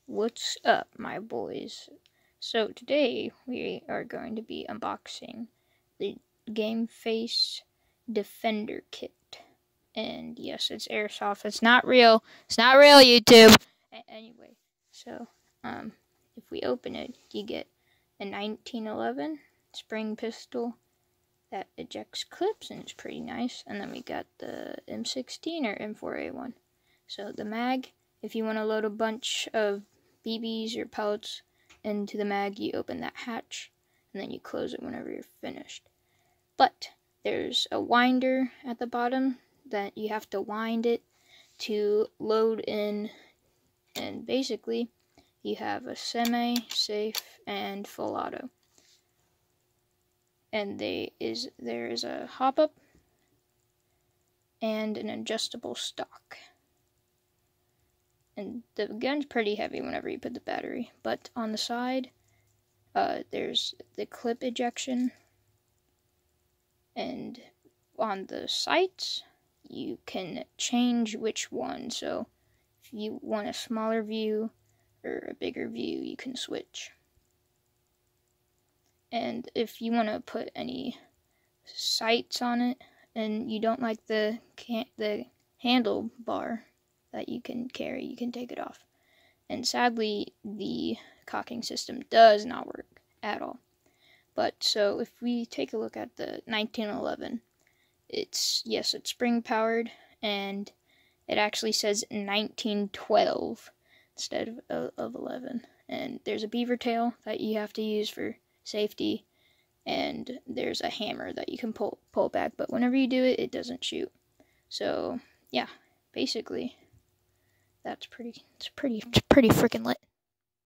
What's up, my boys? So today we are going to be unboxing the Game Face Defender Kit. And yes, it's airsoft. It's not real. It's not real, YouTube. Anyway, so if we open it, you get a 1911 spring pistol that ejects clips, and it's pretty nice. And then we got the M16 or M4A1. So the mag, if you want to load a bunch of BBs or pellets into the mag, you open that hatch and then you close it whenever you're finished. But there's a winder at the bottom that you have to wind it to load in, and basically you have a semi, safe, and full auto. And there is a hop-up and an adjustable stock. And the gun's pretty heavy whenever you put the battery. But on the side, there's the clip ejection. And on the sights, you can change which one. So if you want a smaller view or a bigger view, you can switch. And if you want to put any sights on it and you don't like the handlebar that you can carry, you can take it off. And sadly, the cocking system does not work at all. But so if we take a look at the 1911, it's spring powered, and it actually says 1912 instead of 11. And there's a beaver tail that you have to use for safety, and there's a hammer that you can pull back, but whenever you do it, it doesn't shoot. So yeah, basically that's pretty freaking lit.